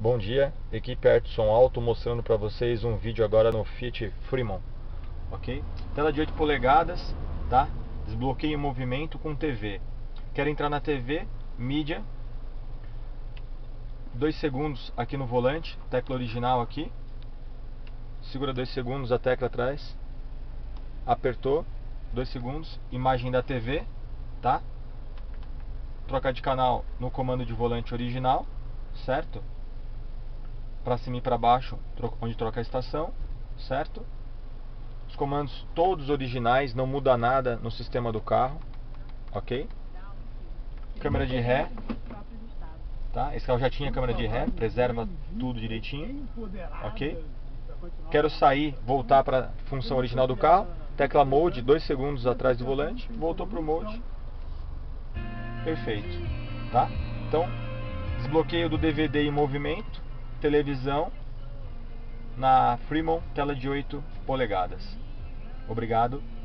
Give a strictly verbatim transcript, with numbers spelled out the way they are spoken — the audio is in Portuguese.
Bom dia, equipe Artson Auto mostrando para vocês um vídeo agora no Fiat Fremont, ok? Tela de oito polegadas, tá? Desbloqueio em movimento com T V. Quero entrar na T V, mídia, dois segundos aqui no volante, tecla original aqui, segura dois segundos a tecla atrás, apertou, dois segundos, imagem da T V, tá? Trocar de canal no comando de volante original, certo? Para cima e para baixo, onde troca a estação, certo? Os comandos todos originais, não muda nada no sistema do carro, ok? Câmera de ré, tá? Esse carro já tinha câmera de ré, preserva tudo direitinho, ok? Quero sair, voltar para a função original do carro, tecla Mode, dois segundos atrás do volante, voltou para o Mode, perfeito, tá? Então, desbloqueio do D V D em movimento, televisão, na Fremont, tela de oito polegadas. Obrigado.